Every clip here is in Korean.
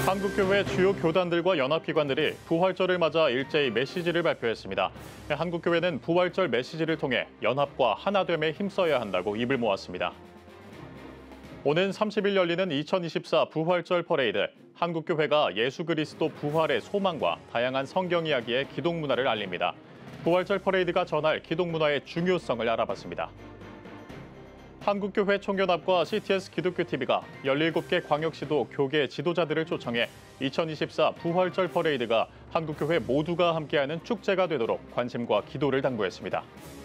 한국교회 주요 교단들과 연합기관들이 부활절을 맞아 일제히 메시지를 발표했습니다. 한국교회는 부활절 메시지를 통해 연합과 하나됨에 힘써야 한다고 입을 모았습니다. 오는 30일 열리는 2024 부활절 퍼레이드, 한국교회가 예수 그리스도 부활의 소망과 다양한 성경 이야기의 기독 문화를 알립니다. 부활절 퍼레이드가 전할 기독 문화의 중요성을 알아봤습니다. 한국교회 총연합과 CTS 기독교TV가 17개 광역시도 교계 지도자들을 초청해 2024 부활절 퍼레이드가 한국교회 모두가 함께하는 축제가 되도록 관심과 기도를 당부했습니다.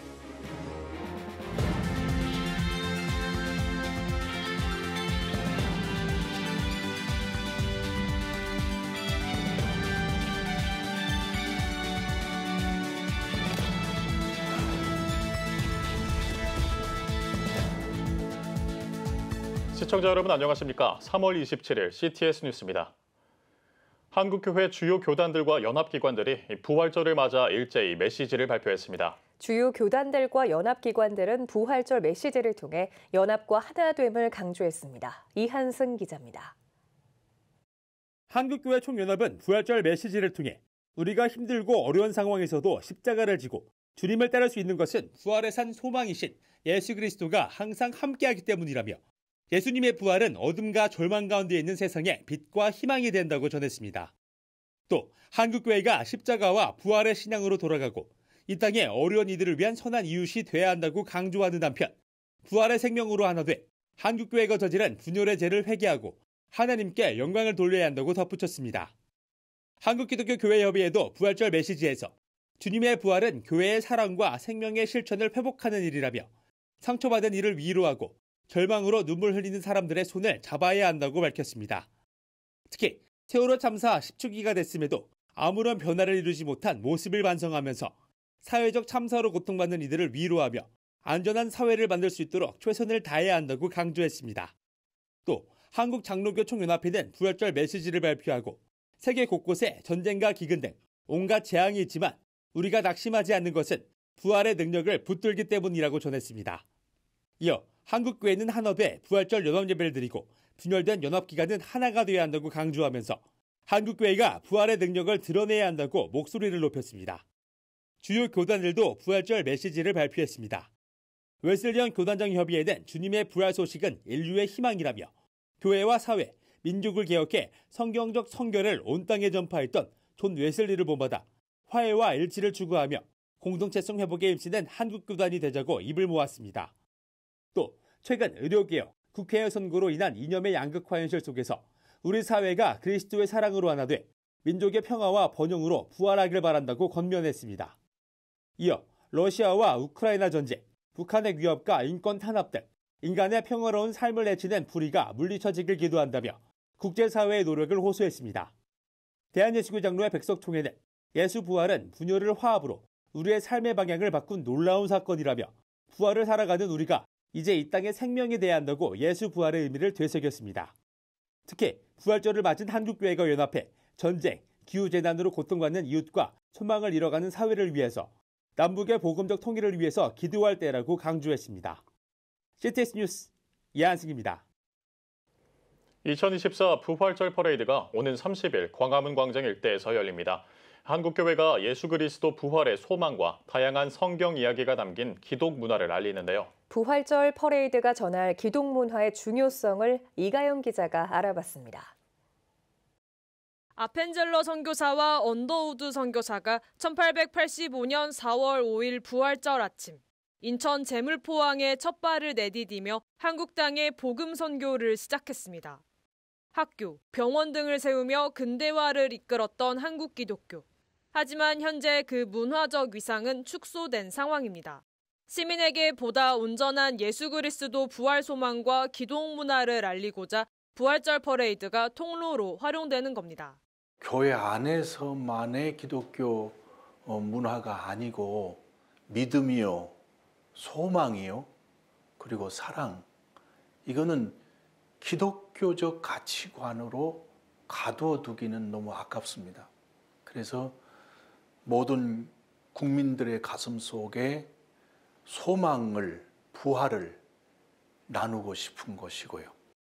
시청자 여러분 안녕하십니까? 3월 27일 CTS 뉴스입니다. 한국교회 주요 교단들과 연합기관들이 부활절을 맞아 일제히 메시지를 발표했습니다. 주요 교단들과 연합기관들은 부활절 메시지를 통해 연합과 하나됨을 강조했습니다. 이한승 기자입니다. 한국교회 총연합은 부활절 메시지를 통해 우리가 힘들고 어려운 상황에서도 십자가를 지고 주님을 따를 수 있는 것은 부활의 산 소망이신 예수 그리스도가 항상 함께하기 때문이라며 예수님의 부활은 어둠과 절망 가운데 있는 세상에 빛과 희망이 된다고 전했습니다. 또 한국교회가 십자가와 부활의 신앙으로 돌아가고 이 땅의 어려운 이들을 위한 선한 이웃이 돼야 한다고 강조하는 한편 부활의 생명으로 하나 돼 한국교회가 저지른 분열의 죄를 회개하고 하나님께 영광을 돌려야 한다고 덧붙였습니다. 한국기독교교회협의회도 부활절 메시지에서 주님의 부활은 교회의 사랑과 생명의 실천을 회복하는 일이라며 상처받은 이를 위로하고 절망으로 눈물 흘리는 사람들의 손을 잡아야 한다고 밝혔습니다. 특히 세월호 참사 10주기가 됐음에도 아무런 변화를 이루지 못한 모습을 반성하면서 사회적 참사로 고통받는 이들을 위로하며 안전한 사회를 만들 수 있도록 최선을 다해야 한다고 강조했습니다. 또 한국장로교 총연합회는 부활절 메시지를 발표하고 세계 곳곳에 전쟁과 기근 등 온갖 재앙이 있지만 우리가 낙심하지 않는 것은 부활의 능력을 붙들기 때문이라고 전했습니다. 이어 한국교회는 하나돼 부활절 연합예배를 드리고 분열된 연합기관은 하나가 되어야 한다고 강조하면서 한국교회가 부활의 능력을 드러내야 한다고 목소리를 높였습니다. 주요 교단들도 부활절 메시지를 발표했습니다. 웨슬리언 교단장협의회는 주님의 부활 소식은 인류의 희망이라며 교회와 사회, 민족을 개혁해 성경적 성결을 온 땅에 전파했던 존 웨슬리를 본받아 화해와 일치를 추구하며 공동체성 회복에 힘쓰는 한국교단이 되자고 입을 모았습니다. 또 최근 의료개혁, 국회의 선거로 인한 이념의 양극화 현실 속에서 우리 사회가 그리스도의 사랑으로 하나 돼 민족의 평화와 번영으로 부활하길 바란다고 권면했습니다. 이어 러시아와 우크라이나 전쟁, 북한의 위협과 인권 탄압 등 인간의 평화로운 삶을 해치는 불의가 물리쳐지길 기도한다며 국제사회의 노력을 호소했습니다. 대한예수교 장로회 백석총회는 예수 부활은 분열을 화합으로 우리의 삶의 방향을 바꾼 놀라운 사건이라며 부활을 살아가는 우리가 이제 이 땅에 생명이 돼야 한다고 예수 부활의 의미를 되새겼습니다. 특히 부활절을 맞은 한국교회가 연합해 전쟁, 기후재난으로 고통받는 이웃과 소망을 잃어가는 사회를 위해서 남북의 복음적 통일을 위해서 기도할 때라고 강조했습니다. CTS 뉴스 이한승입니다. 2024 부활절 퍼레이드가 오는 30일 광화문 광장 일대에서 열립니다. 한국교회가 예수 그리스도 부활의 소망과 다양한 성경 이야기가 담긴 기독 문화를 알리는데요. 부활절 퍼레이드가 전할 기독 문화의 중요성을 이가영 기자가 알아봤습니다. 아펜젤러 선교사와 언더우드 선교사가 1885년 4월 5일 부활절 아침 인천 제물포항에 첫 발을 내디디며 한국 땅의 복음 선교를 시작했습니다. 학교, 병원 등을 세우며 근대화를 이끌었던 한국 기독교. 하지만 현재 그 문화적 위상은 축소된 상황입니다. 시민에게 보다 온전한 예수 그리스도 부활 소망과 기독 문화를 알리고자 부활절 퍼레이드가 통로로 활용되는 겁니다. 교회 안에서만의 기독교 문화가 아니고 믿음이요, 소망이요, 그리고 사랑. 이거는 기독교적 가치관으로 가둬두기는 너무 아깝습니다. 그래서 모든 국민들의 가슴 속에 소망을, 부활을 나누고 싶은 것이고요.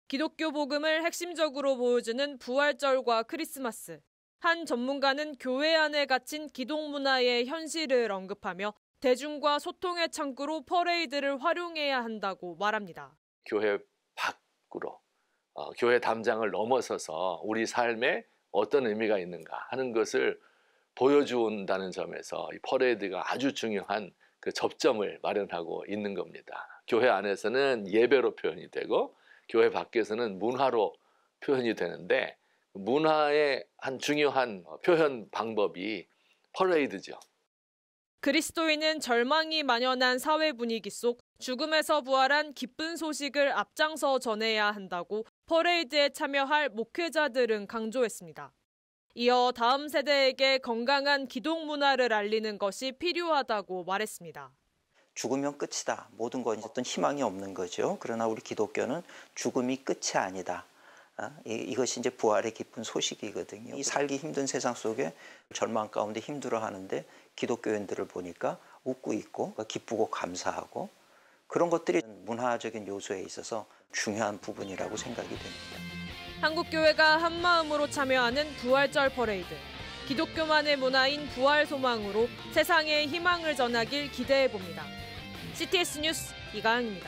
기독교 복음을 핵심적으로 보여주는 부활절과 크리스마스. 한 전문가는 교회 안에 갇힌 기독 문화의 현실을 언급하며 대중과 소통의 창구로 퍼레이드를 활용해야 한다고 말합니다. 교회 밖으로, 교회 담장을 넘어서서 우리 삶에 어떤 의미가 있는가 하는 것을 보여준다는 점에서 이 퍼레이드가 아주 중요한 그 접점을 마련하고 있는 겁니다. 교회 안에서는 예배로 표현이 되고 교회 밖에서는 문화로 표현이 되는데 문화의 한 중요한 표현 방법이 퍼레이드죠. 그리스도인은 절망이 만연한 사회 분위기 속 죽음에서 부활한 기쁜 소식을 앞장서 전해야 한다고 퍼레이드에 참여할 목회자들은 강조했습니다. 이어 다음 세대에게 건강한 기독 문화를 알리는 것이 필요하다고 말했습니다. 죽으면 끝이다. 모든 건 어떤 희망이 없는 거죠. 그러나 우리 기독교는 죽음이 끝이 아니다. 이것이 이제 부활의 기쁜 소식이거든요. 이 살기 힘든 세상 속에 절망 가운데 힘들어하는데 기독교인들을 보니까 웃고 있고 기쁘고 감사하고 그런 것들이 문화적인 요소에 있어서 중요한 부분이라고 생각이 됩니다. 한국교회가 한마음으로 참여하는 부활절 퍼레이드. 기독교만의 문화인 부활 소망으로 세상에 희망을 전하길 기대해봅니다. CTS 뉴스 이가영입니다.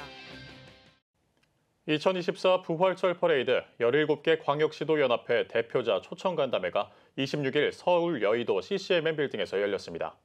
2024 부활절 퍼레이드 17개 광역시도 연합회 대표자 초청 간담회가 26일 서울 여의도 CCMM 빌딩에서 열렸습니다.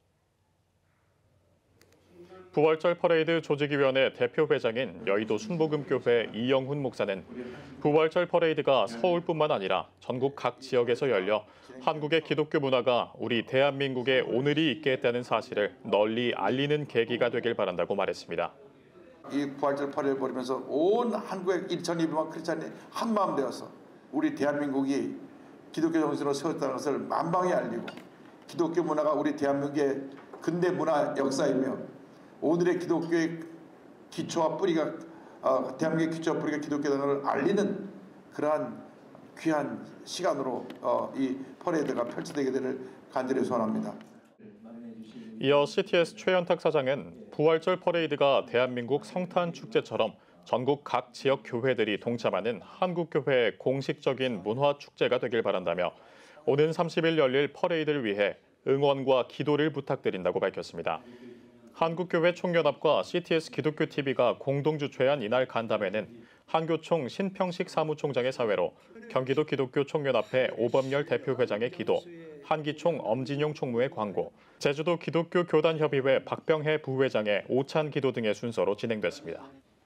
부활절 퍼레이드 조직위원회 대표 회장인 여의도 순복음교회 이영훈 목사는 부활절 퍼레이드가 서울뿐만 아니라 전국 각 지역에서 열려 한국의 기독교 문화가 우리 대한민국에 오늘이 있게 했다는 사실을 널리 알리는 계기가 되길 바란다고 말했습니다. 이 부활절 퍼레이드를 벌이면서 온 한국의 2,200만 크리스찬이 한마음 되어서 우리 대한민국이 기독교 정신으로 세웠다는 것을 만방에 알리고 기독교 문화가 우리 대한민국의 근대 문화 역사이며 오늘의 기독교의 기초와 뿌리가 대한민국의 기초와 뿌리가 기독교라는 걸 알리는 그러한 귀한 시간으로 이 퍼레이드가 펼쳐지게 되기를 간절히 소원합니다. 이어 CTS 최현탁 사장은 부활절 퍼레이드가 대한민국 성탄 축제처럼 전국 각 지역 교회들이 동참하는 한국교회의 공식적인 문화 축제가 되길 바란다며 오는 30일 열릴 퍼레이드를 위해 응원과 기도를 부탁드린다고 밝혔습니다. 한국교회 총연합과 CTS 기독교TV가 공동 주최한 이날 간담회는 한교총 신평식 사무총장의 사회로 경기도 기독교 총연합회 오범열 대표회장의 기도, 한기총 엄진용 총무의 광고, 제주도 기독교 교단협의회 박병혜 부회장의 오찬 기도 등의 순서로 진행됐습니다.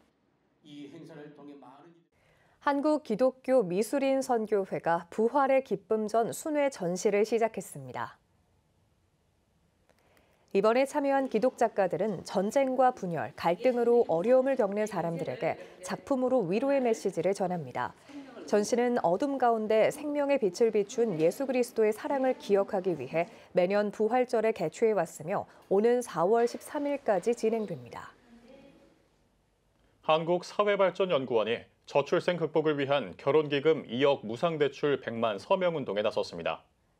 한국 기독교 미술인 선교회가 부활의 기쁨 전 순회 전시를 시작했습니다. 이번에 참여한 기독 작가들은 전쟁과 분열, 갈등으로 어려움을 겪는 사람들에게 작품으로 위로의 메시지를 전합니다. 전시는 어둠 가운데 생명의 빛을 비춘 예수 그리스도의 사랑을 기억하기 위해 매년 부활절에 개최해 왔으며 오는 4월 13일까지 진행됩니다. 한국사회발전연구원이 저출생 극복을 위한 결혼기금 2억 무상대출 100만 서명운동에 나섰습니다.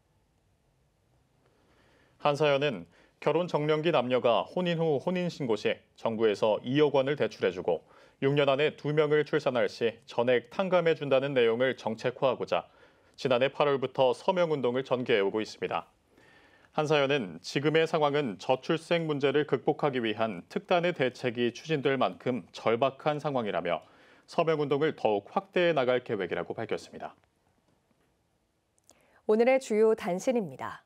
한사연은 결혼 정년기 남녀가 혼인 후 혼인신고 시 정부에서 2억 원을 대출해주고 6년 안에 2명을 출산할 시 전액 탕감해준다는 내용을 정책화하고자 지난해 8월부터 서명운동을 전개해오고 있습니다. 한사연은 지금의 상황은 저출생 문제를 극복하기 위한 특단의 대책이 추진될 만큼 절박한 상황이라며 서명운동을 더욱 확대해 나갈 계획이라고 밝혔습니다. 오늘의 주요 단신입니다.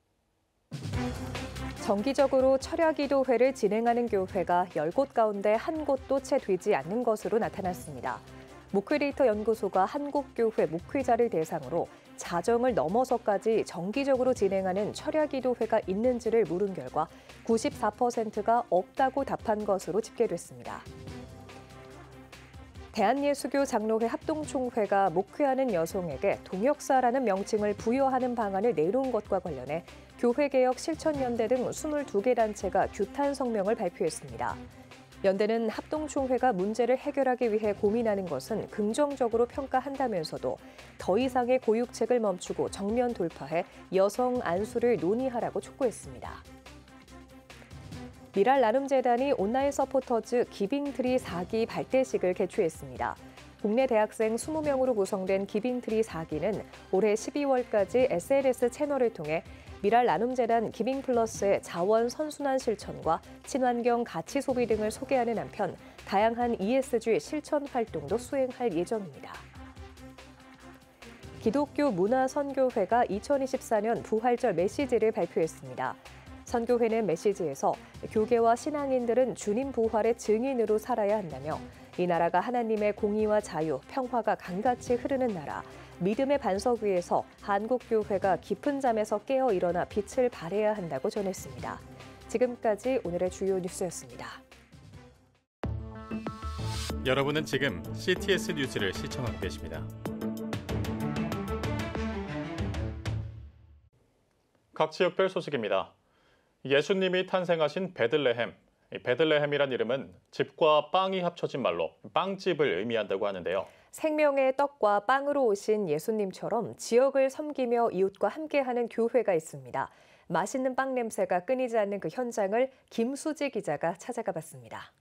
정기적으로 철야기도회를 진행하는 교회가 10곳 가운데 한 곳도 채 되지 않는 것으로 나타났습니다. 목회데이터 연구소가 한국교회 목회자를 대상으로 자정을 넘어서까지 정기적으로 진행하는 철야기도회가 있는지를 물은 결과 94%가 없다고 답한 것으로 집계됐습니다. 대한예수교 장로회 합동총회가 목회하는 여성에게 동역사라는 명칭을 부여하는 방안을 내놓은 것과 관련해 교회개혁 실천연대 등 22개 단체가 규탄 성명을 발표했습니다. 연대는 합동총회가 문제를 해결하기 위해 고민하는 것은 긍정적으로 평가한다면서도 더 이상의 고육책을 멈추고 정면 돌파해 여성 안수를 논의하라고 촉구했습니다. 미랄 나눔재단이 온라인 서포터즈 기빙트리 4기 발대식을 개최했습니다. 국내 대학생 20명으로 구성된 기빙트리 4기는 올해 12월까지 SNS 채널을 통해 미랄 나눔재단 기빙플러스의 자원 선순환 실천과 친환경 가치 소비 등을 소개하는 한편 다양한 ESG 실천 활동도 수행할 예정입니다. 기독교 문화선교회가 2024년 부활절 메시지를 발표했습니다. 선교회는 메시지에서 교계와 신앙인들은 주님 부활의 증인으로 살아야 한다며 이 나라가 하나님의 공의와 자유, 평화가 강같이 흐르는 나라, 믿음의 반석 위에서 한국교회가 깊은 잠에서 깨어 일어나 빛을 발해야 한다고 전했습니다. 지금까지 오늘의 주요 뉴스였습니다. 여러분은 지금 CTS 뉴스를 시청하고 계십니다. 각 지역별 소식입니다. 예수님이 탄생하신 베들레헴. 베들레헴이란 이름은 집과 빵이 합쳐진 말로 빵집을 의미한다고 하는데요. 생명의 떡과 빵으로 오신 예수님처럼 지역을 섬기며 이웃과 함께하는 교회가 있습니다. 맛있는 빵 냄새가 끊이지 않는 그 현장을 김수지 기자가 찾아가 봤습니다.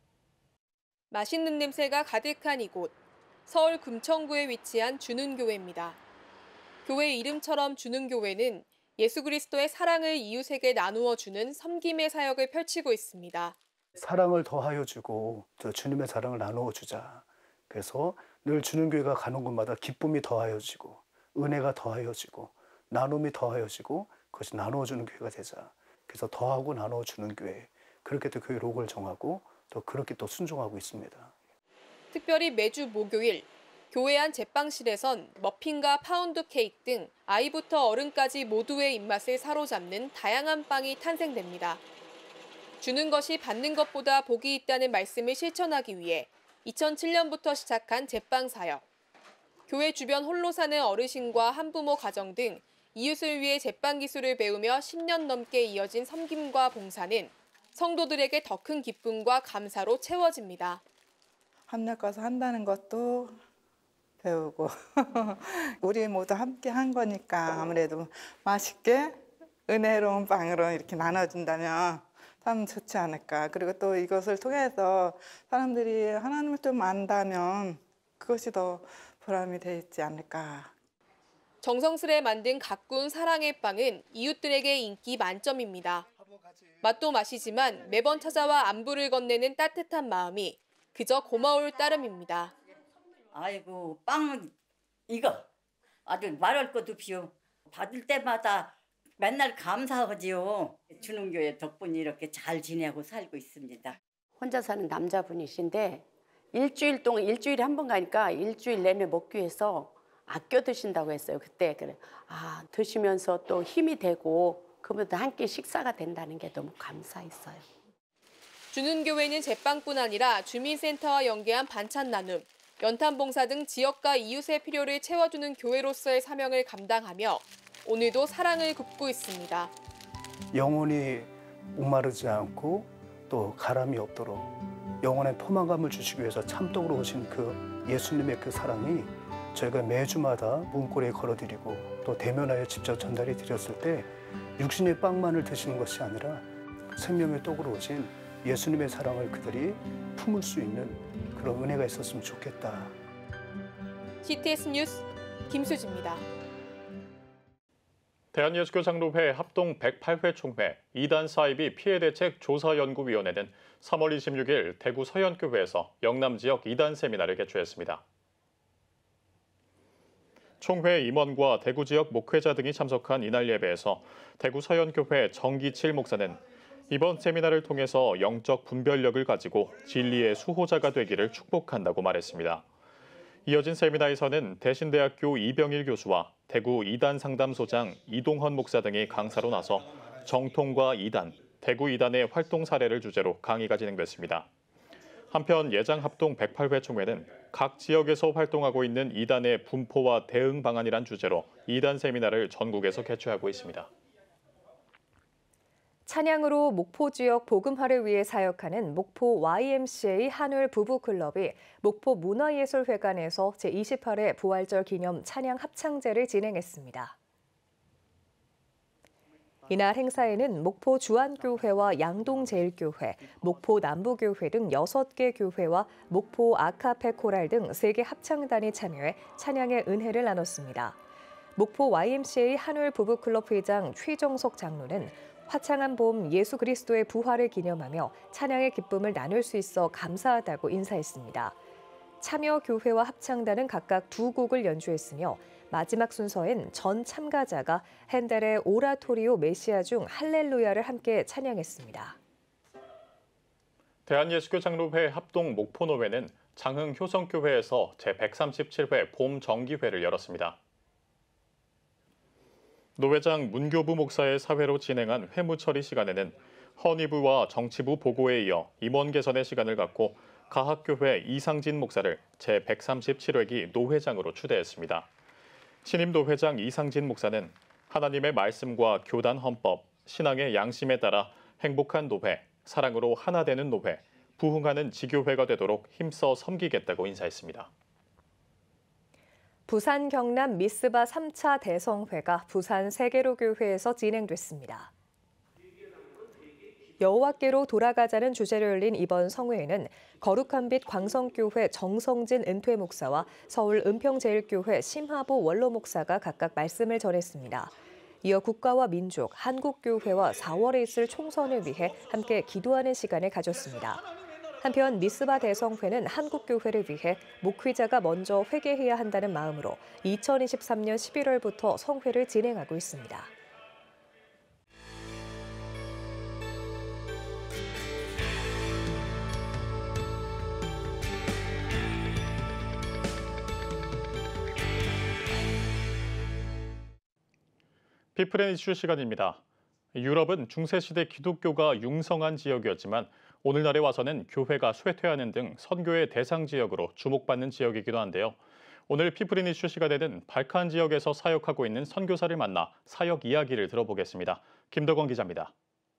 맛있는 냄새가 가득한 이곳, 서울 금천구에 위치한 주는교회입니다. 교회 이름처럼 주는교회는 예수 그리스도의 사랑을 이웃에게 나누어 주는 섬김의 사역을 펼치고 있습니다. 사랑을 더하여 주고 주님의 사랑을 나누어 주자. 그래서 늘 주는교회가 가는 곳마다 기쁨이 더하여지고 은혜가 더하여지고 나눔이 더하여지고 그것이 나누어 주는 교회가 되자. 그래서 더하고 나누어 주는 교회. 그렇게 또 교회 로고를 정하고 또 그렇게 또 순종하고 있습니다. 특별히 매주 목요일 교회 안 제빵실에선 머핀과 파운드 케이크 등 아이부터 어른까지 모두의 입맛을 사로잡는 다양한 빵이 탄생됩니다. 주는 것이 받는 것보다 복이 있다는 말씀을 실천하기 위해 2007년부터 시작한 제빵 사역. 교회 주변 홀로 사는 어르신과 한부모 가정 등 이웃을 위해 제빵 기술을 배우며 10년 넘게 이어진 섬김과 봉사는 성도들에게 더 큰 기쁨과 감사로 채워집니다. 협력 가서 한다는 것도 배우고 우리 모두 함께 한 거니까 아무래도 맛있게 은혜로운 빵으로 이렇게 나눠준다면 참 좋지 않을까. 그리고 또 이것을 통해서 사람들이 하나님을 좀 안다면 그것이 더 보람이 되지 않을까. 정성스레 만든 가꾼 사랑의 빵은 이웃들에게 인기 만점입니다. 맛도 맛이지만 매번 찾아와 안부를 건네는 따뜻한 마음이 그저 고마울 따름입니다. 아이고 빵은 이거 아주 말할 것도 없이요. 받을 때마다 맨날 감사하지요. 주는교회 덕분에 이렇게 잘 지내고 살고 있습니다. 혼자 사는 남자분이신데 일주일 동안 일주일에 한 번 가니까 일주일 내내 먹기 위해서 아껴 드신다고 했어요. 그때 그래 드시면서 또 힘이 되고 그러면서 함께 식사가 된다는 게 너무 감사했어요. 주는교회는 제빵뿐 아니라 주민센터와 연계한 반찬 나눔, 연탄 봉사 등 지역과 이웃의 필요를 채워주는 교회로서의 사명을 감당하며 오늘도 사랑을 굽고 있습니다. 영혼이 목마르지 않고 또 가람이 없도록 영혼의 포만감을 주시기 위해서 참떡으로 오신 그 예수님의 그 사랑이 저희가 매주마다 문고리에 걸어드리고 또 대면하여 직접 전달해 드렸을 때 육신의 빵만을 드시는 것이 아니라 생명의 떡으로 오신 예수님의 사랑을 그들이 품을 수 있는 그런 은혜가 있었으면 좋겠다. CTS 뉴스 김수지입니다. 대한예수교장로회 합동 108회 총회 2단 사이비 피해대책 조사연구위원회는 3월 26일 대구 서현교회에서 영남 지역 2단 세미나를 개최했습니다. 총회 임원과 대구 지역 목회자 등이 참석한 이날 예배에서 대구 서현교회 정기칠 목사는 이번 세미나를 통해서 영적 분별력을 가지고 진리의 수호자가 되기를 축복한다고 말했습니다. 이어진 세미나에서는 대신대학교 이병일 교수와 대구 2단 상담소장 이동헌 목사 등이 강사로 나서 정통과 2단, 대구 2단의 활동 사례를 주제로 강의가 진행됐습니다. 한편 예장 합동 108회 총회는 각 지역에서 활동하고 있는 2단의 분포와 대응 방안이란 주제로 2단 세미나를 전국에서 개최하고 있습니다. 찬양으로 목포 지역 복음화를 위해 사역하는 목포 YMCA 한울 부부클럽이 목포 문화예술회관에서 제28회 부활절 기념 찬양 합창제를 진행했습니다. 이날 행사에는 목포 주안교회와 양동제일교회, 목포 남부교회 등 6개 교회와 목포 아카페 코랄 등 3개 합창단이 참여해 찬양의 은혜를 나눴습니다. 목포 YMCA 한울 부부클럽 회장 최정석 장로는 화창한 봄 예수 그리스도의 부활을 기념하며 찬양의 기쁨을 나눌 수 있어 감사하다고 인사했습니다. 참여 교회와 합창단은 각각 2곡을 연주했으며 마지막 순서엔 전 참가자가 핸델의 오라토리오 메시아 중 할렐루야를 함께 찬양했습니다. 대한예수교 장로회 합동 목포노회는 장흥 효성교회에서 제137회 봄 정기회를 열었습니다. 노회장 문교부 목사의 사회로 진행한 회무 처리 시간에는 헌의부와 정치부 보고에 이어 임원 개선의 시간을 갖고 가학교회 이상진 목사를 제137회기 노회장으로 추대했습니다. 신임 노회장 이상진 목사는 하나님의 말씀과 교단 헌법, 신앙의 양심에 따라 행복한 노회, 사랑으로 하나 되는 노회, 부흥하는 지교회가 되도록 힘써 섬기겠다고 인사했습니다. 부산 경남 미스바 3차 대성회가 부산 세계로교회에서 진행됐습니다. 여호와께로 돌아가자는 주제로 열린 이번 성회에는 거룩한 빛 광성교회 정성진 은퇴 목사와 서울 은평제일교회 심하보 원로 목사가 각각 말씀을 전했습니다. 이어 국가와 민족, 한국교회와 4월에 있을 총선을 위해 함께 기도하는 시간을 가졌습니다. 한편 미스바 대성회는 한국교회를 위해 목회자가 먼저 회개해야 한다는 마음으로 2023년 11월부터 성회를 진행하고 있습니다. 피플 앤 이슈 시간입니다. 유럽은 중세시대 기독교가 융성한 지역이었지만 오늘날에 와서는 교회가 쇠퇴하는 등 선교의 대상 지역으로 주목받는 지역이기도 한데요. 오늘 피플 앤 이슈 시간에는 발칸 지역에서 사역하고 있는 선교사를 만나 사역 이야기를 들어보겠습니다. 김덕원 기자입니다.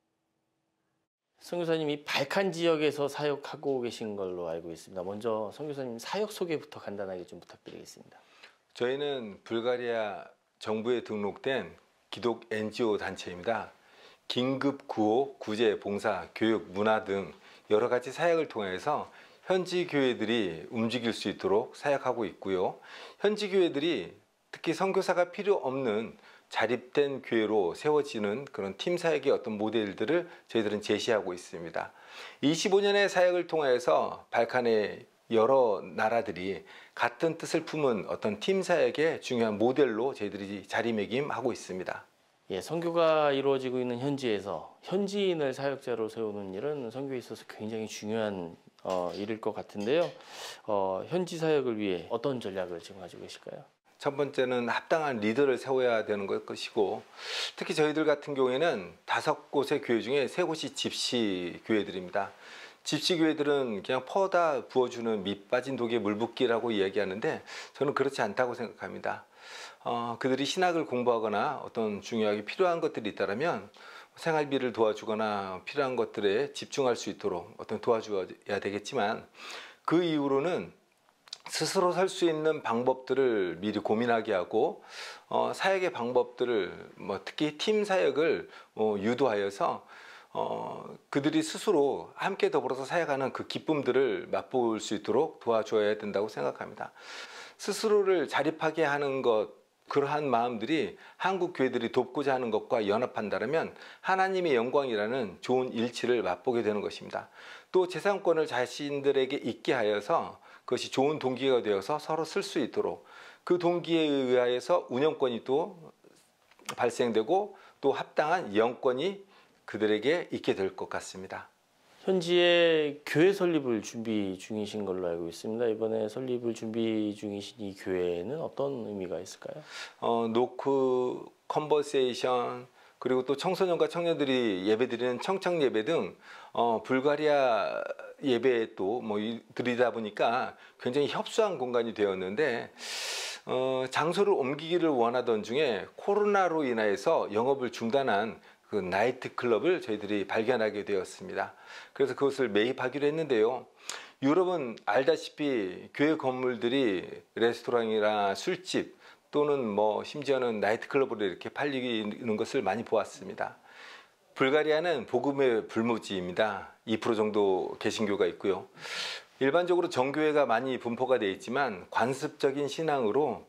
선교사님이 발칸 지역에서 사역하고 계신 걸로 알고 있습니다. 먼저 선교사님 사역 소개부터 간단하게 좀 부탁드리겠습니다. 저희는 불가리아 정부에 등록된 기독 NGO 단체입니다. 긴급 구호, 구제, 봉사, 교육, 문화 등 여러 가지 사역을 통해서 현지 교회들이 움직일 수 있도록 사역하고 있고요. 현지 교회들이 특히 선교사가 필요 없는 자립된 교회로 세워지는 그런 팀 사역의 어떤 모델들을 저희들은 제시하고 있습니다. 25년의 사역을 통해서 발칸의 여러 나라들이 같은 뜻을 품은 어떤 팀 사역의 중요한 모델로 저희들이 자리매김하고 있습니다. 예, 선교가 이루어지고 있는 현지에서 현지인을 사역자로 세우는 일은 선교에 있어서 굉장히 중요한 일일 것 같은데요. 현지 사역을 위해 어떤 전략을 지금 가지고 계실까요? 첫 번째는 합당한 리더를 세워야 되는 것이고, 특히 저희들 같은 경우에는 5곳의 교회 중에 3곳이 집시 교회들입니다. 집시 교회들은 그냥 퍼다 부어주는 밑 빠진 독에 물 붓기라고 이야기하는데 저는 그렇지 않다고 생각합니다. 그들이 신학을 공부하거나 어떤 중요하게 필요한 것들이 있다면 생활비를 도와주거나 필요한 것들에 집중할 수 있도록 어떤 도와줘야 되겠지만, 그 이후로는 스스로 살 수 있는 방법들을 미리 고민하게 하고 사역의 방법들을 특히 팀 사역을 유도하여서 그들이 스스로 함께 더불어서 사역하는 그 기쁨들을 맛볼 수 있도록 도와줘야 된다고 생각합니다. 스스로를 자립하게 하는 것, 그러한 마음들이 한국 교회들이 돕고자 하는 것과 연합한다면 하나님의 영광이라는 좋은 일치를 맛보게 되는 것입니다. 또 재산권을 자신들에게 있게 하여서 그것이 좋은 동기가 되어서 서로 쓸 수 있도록, 그 동기에 의하여서 운영권이 또 발생되고 또 합당한 영권이 그들에게 있게 될 것 같습니다. 현지에 교회 설립을 준비 중이신 걸로 알고 있습니다. 이번에 설립을 준비 중이신 이 교회에는 어떤 의미가 있을까요? 노크, 컨버세이션, 그리고 또 청소년과 청년들이 예배드리는 청청 예배 등 불가리아 예배에 또 드리다 보니까 굉장히 협소한 공간이 되었는데, 장소를 옮기기를 원하던 중에 코로나로 인해서 영업을 중단한 그 나이트 클럽을 저희들이 발견하게 되었습니다. 그래서 그것을 매입하기로 했는데요. 유럽은 알다시피 교회 건물들이 레스토랑이나 술집 또는 심지어는 나이트 클럽으로 이렇게 팔리는 것을 많이 보았습니다. 불가리아는 복음의 불모지입니다. 2% 정도 개신교가 있고요. 일반적으로 정교회가 많이 분포가 되어 있지만 관습적인 신앙으로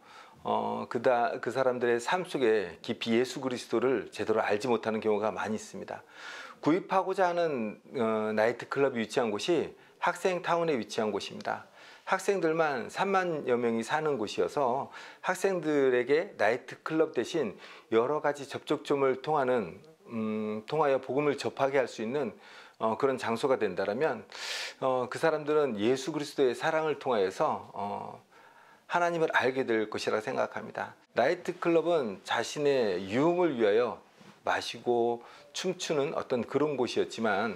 그 사람들의 삶 속에 깊이 예수 그리스도를 제대로 알지 못하는 경우가 많이 있습니다. 구입하고자 하는 나이트클럽이 위치한 곳이 학생타운에 위치한 곳입니다. 학생들만 3만여 명이 사는 곳이어서 학생들에게 나이트클럽 대신 여러 가지 접촉점을 통하여 복음을 접하게 할 수 있는 그런 장소가 된다면 그 사람들은 예수 그리스도의 사랑을 통하여서 하나님을 알게 될 것이라 생각합니다. 나이트클럽은 자신의 유흥을 위하여 마시고 춤추는 어떤 그런 곳이었지만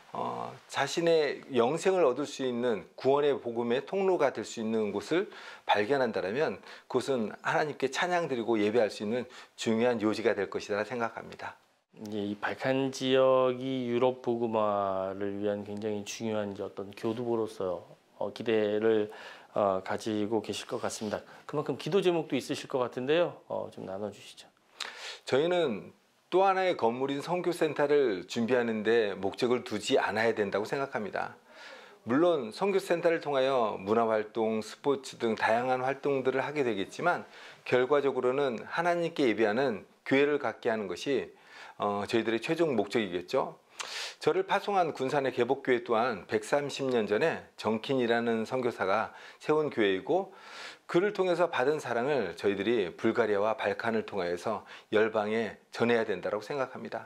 자신의 영생을 얻을 수 있는 구원의 복음의 통로가 될 수 있는 곳을 발견한다면 그것은 하나님께 찬양드리고 예배할 수 있는 중요한 요지가 될 것이라 생각합니다. 이 발칸 지역이 유럽 복음화를 위한 굉장히 중요한 어떤 교두보로서 기대를 가지고 계실 것 같습니다. 그만큼 기도 제목도 있으실 것 같은데요. 좀 나눠주시죠. 저희는 또 하나의 건물인 선교센터를 준비하는 데 목적을 두지 않아야 된다고 생각합니다. 물론 선교센터를 통하여 문화활동, 스포츠 등 다양한 활동들을 하게 되겠지만 결과적으로는 하나님께 예배하는 교회를 갖게 하는 것이 저희들의 최종 목적이겠죠. 저를 파송한 군산의 개복교회 또한 130년 전에 정킨이라는 선교사가 세운 교회이고 그를 통해서 받은 사랑을 저희들이 불가리아와 발칸을 통하여서 열방에 전해야 된다고 생각합니다.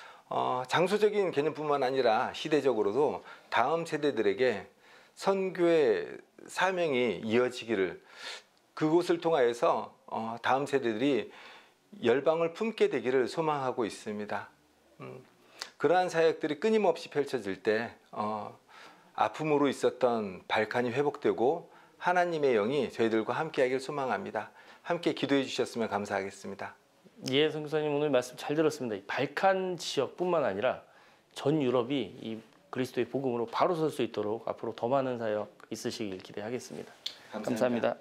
장소적인 개념뿐만 아니라 시대적으로도 다음 세대들에게 선교의 사명이 이어지기를 그곳을 통하여서 다음 세대들이 열방을 품게 되기를 소망하고 있습니다. 그러한 사역들이 끊임없이 펼쳐질 때 아픔으로 있었던 발칸이 회복되고 하나님의 영이 저희들과 함께하길 소망합니다. 함께 기도해 주셨으면 감사하겠습니다. 예, 선교사님 오늘 말씀 잘 들었습니다. 이 발칸 지역뿐만 아니라 전 유럽이 이 그리스도의 복음으로 바로 설 수 있도록 앞으로 더 많은 사역 있으시길 기대하겠습니다. 감사합니다.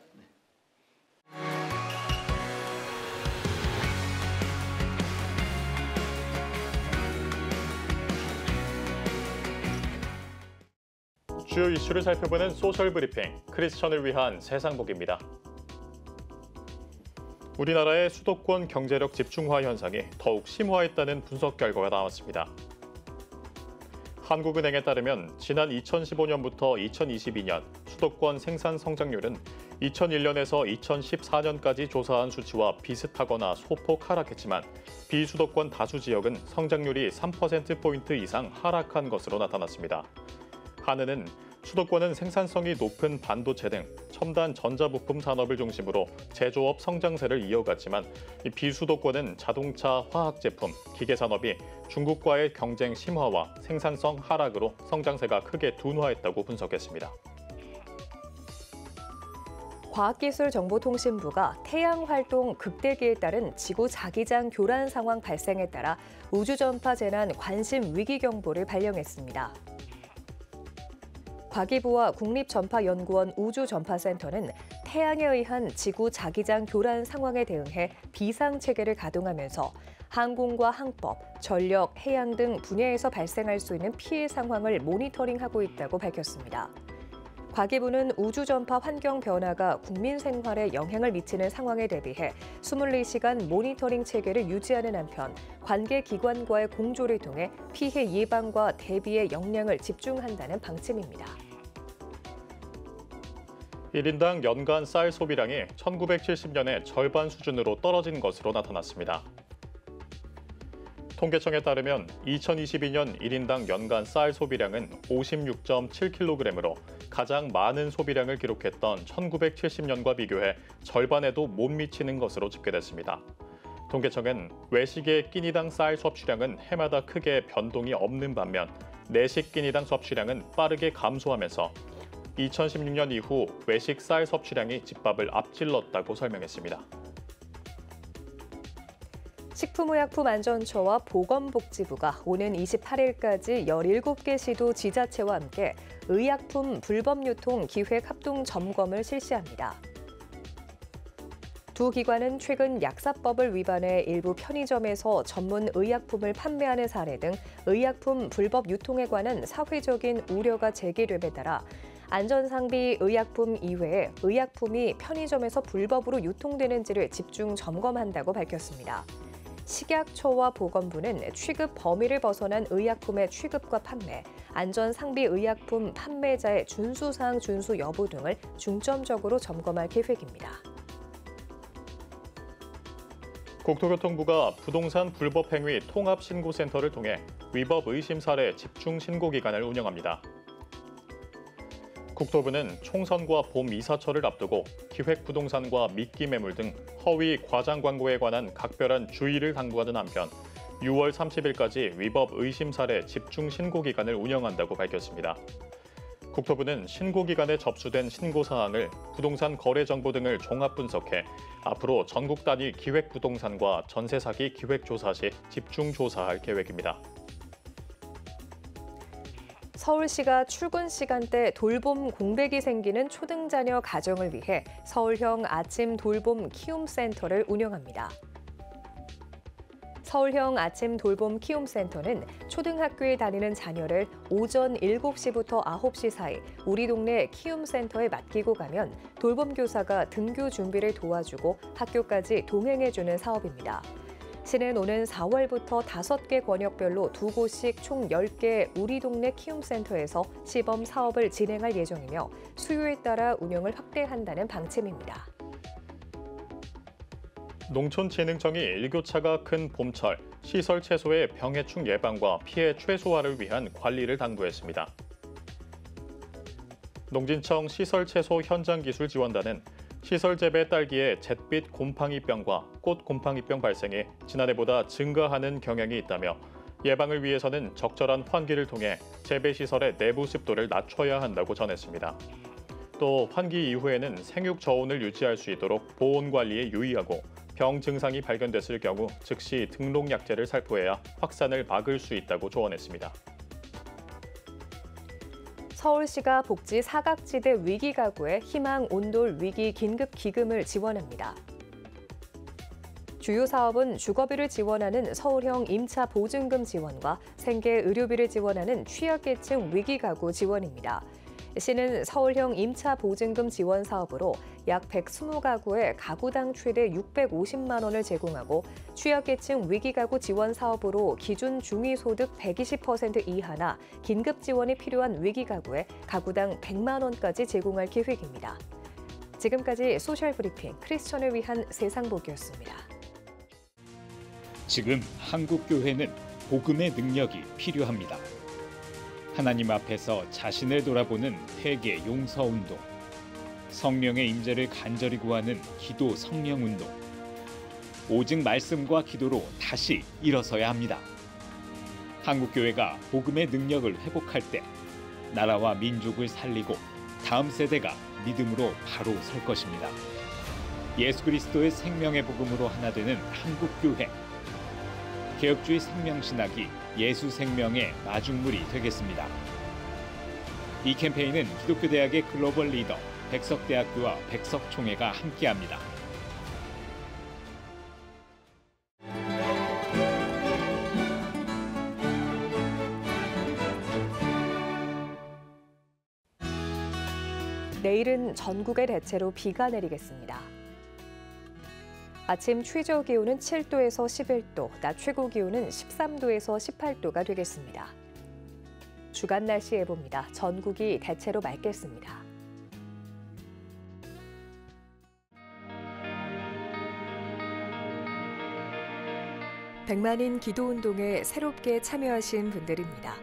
주요 이슈를 살펴보는 소셜 브리핑, 크리스천을 위한 세상복입니다. 우리나라의 수도권 경제력 집중화 현상이 더욱 심화했다는 분석 결과가 나왔습니다. 한국은행에 따르면 지난 2015년부터 2022년 수도권 생산 성장률은 2001년에서 2014년까지 조사한 수치와 비슷하거나 소폭 하락했지만 비수도권 다수 지역은 성장률이 3%포인트 이상 하락한 것으로 나타났습니다. 한은은 수도권은 생산성이 높은 반도체 등 첨단 전자부품 산업을 중심으로 제조업 성장세를 이어갔지만 비수도권은 자동차, 화학제품, 기계산업이 중국과의 경쟁 심화와 생산성 하락으로 성장세가 크게 둔화했다고 분석했습니다. 과학기술정보통신부가 태양활동 극대기에 따른 지구 자기장 교란 상황 발생에 따라 우주전파 재난 관심 위기 경보를 발령했습니다. 과기부와 국립전파연구원 우주전파센터는 태양에 의한 지구 자기장 교란 상황에 대응해 비상체계를 가동하면서 항공과 항법, 전력, 해양 등 분야에서 발생할 수 있는 피해 상황을 모니터링하고 있다고 밝혔습니다. 과기부는 우주전파 환경 변화가 국민 생활에 영향을 미치는 상황에 대비해 24시간 모니터링 체계를 유지하는 한편 관계 기관과의 공조를 통해 피해 예방과 대비에 역량을 집중한다는 방침입니다. 1인당 연간 쌀 소비량이 1970년의 절반 수준으로 떨어진 것으로 나타났습니다. 통계청에 따르면 2022년 1인당 연간 쌀 소비량은 56.7kg으로 가장 많은 소비량을 기록했던 1970년과 비교해 절반에도 못 미치는 것으로 집계됐습니다. 통계청은 외식의 끼니당 쌀 섭취량은 해마다 크게 변동이 없는 반면 내식 끼니당 섭취량은 빠르게 감소하면서 2016년 이후 외식 쌀 섭취량이 집밥을 앞질렀다고 설명했습니다. 식품의약품안전처와 보건복지부가 오는 28일까지 17개 시도 지자체와 함께 의약품 불법 유통 기획 합동 점검을 실시합니다. 두 기관은 최근 약사법을 위반해 일부 편의점에서 전문 의약품을 판매하는 사례 등 의약품 불법 유통에 관한 사회적인 우려가 제기됨에 따라 안전상비 의약품 이외에 의약품이 편의점에서 불법으로 유통되는지를 집중 점검한다고 밝혔습니다. 식약처와 보건부는 취급 범위를 벗어난 의약품의 취급과 판매, 안전상비 의약품 판매자의 준수사항 준수 여부 등을 중점적으로 점검할 계획입니다. 국토교통부가 부동산 불법 행위 통합 신고센터를 통해 위법 의심 사례 집중 신고 기간을 운영합니다. 국토부는 총선과 봄 이사철을 앞두고 기획부동산과 미끼 매물 등 허위 과장 광고에 관한 각별한 주의를 당부하는 한편 6월 30일까지 위법 의심 사례 집중 신고 기간을 운영한다고 밝혔습니다. 국토부는 신고 기간에 접수된 신고 사항을 부동산 거래 정보 등을 종합 분석해 앞으로 전국 단위 기획부동산과 전세 사기 기획 조사 시 집중 조사할 계획입니다. 서울시가 출근 시간대 돌봄 공백이 생기는 초등자녀 가정을 위해 서울형 아침 돌봄 키움센터를 운영합니다. 서울형 아침 돌봄 키움센터는 초등학교에 다니는 자녀를 오전 7시부터 9시 사이 우리 동네 키움센터에 맡기고 가면 돌봄교사가 등교 준비를 도와주고 학교까지 동행해주는 사업입니다. 시는 오는 4월부터 5개 권역별로 2곳씩 총 10개 우리 동네 키움센터에서 시범 사업을 진행할 예정이며 수요에 따라 운영을 확대한다는 방침입니다. 농촌진흥청이 일교차가 큰 봄철 시설 채소의 병해충 예방과 피해 최소화를 위한 관리를 당부했습니다. 농진청 시설채소 현장기술지원단은 시설 재배 딸기의 잿빛 곰팡이병과 꽃 곰팡이병 발생이 지난해보다 증가하는 경향이 있다며 예방을 위해서는 적절한 환기를 통해 재배 시설의 내부 습도를 낮춰야 한다고 전했습니다. 또 환기 이후에는 생육 저온을 유지할 수 있도록 보온 관리에 유의하고 병 증상이 발견됐을 경우 즉시 등록 약제를 살포해야 확산을 막을 수 있다고 조언했습니다. 서울시가 복지 사각지대 위기 가구에 희망 온돌 위기 긴급 기금을 지원합니다. 주요 사업은 주거비를 지원하는 서울형 임차 보증금 지원과 생계 의료비를 지원하는 취약계층 위기 가구 지원입니다. 시는 서울형 임차 보증금 지원 사업으로 약 120가구에 가구당 최대 650만 원을 제공하고 취약계층 위기가구 지원 사업으로 기준 중위소득 120% 이하나 긴급 지원이 필요한 위기가구에 가구당 100만 원까지 제공할 계획입니다. 지금까지 소셜브리핑 크리스천을 위한 세상보기였습니다. 지금 한국교회는 복음의 능력이 필요합니다. 하나님 앞에서 자신을 돌아보는 회개 용서운동, 성령의 임재를 간절히 구하는 기도 성령운동, 오직 말씀과 기도로 다시 일어서야 합니다. 한국교회가 복음의 능력을 회복할 때 나라와 민족을 살리고 다음 세대가 믿음으로 바로 설 것입니다. 예수 그리스도의 생명의 복음으로 하나 되는 한국교회. 개혁주의 생명신학이 예수 생명의 마중물이 되겠습니다. 이 캠페인은 기독교대학의 글로벌 리더 백석대학교와 백석총회가 함께합니다. 내일은 전국에 대체로 비가 내리겠습니다. 아침 최저 기온은 7도에서 11도, 낮 최고 기온은 13도에서 18도가 되겠습니다. 주간 날씨 예보입니다. 전국이 대체로 맑겠습니다. 백만인 기도운동에 새롭게 참여하신 분들입니다.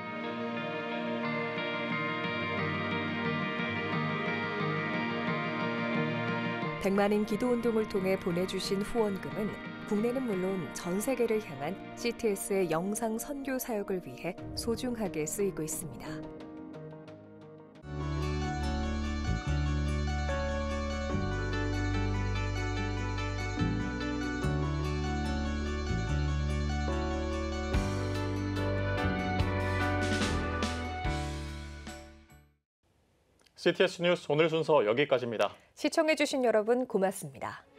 백만인 기도운동을 통해 보내주신 후원금은 국내는 물론 전 세계를 향한 CTS의 영상 선교 사역을 위해 소중하게 쓰이고 있습니다. CTS 뉴스 오늘 순서 여기까지입니다. 시청해주신 여러분 고맙습니다.